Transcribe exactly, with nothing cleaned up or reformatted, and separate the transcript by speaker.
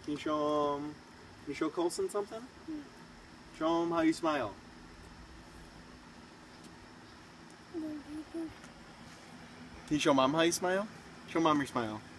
Speaker 1: Can you show him? Can you show Colson something? Show him how you smile. Can you show Mom how you smile? Show Mom your smile.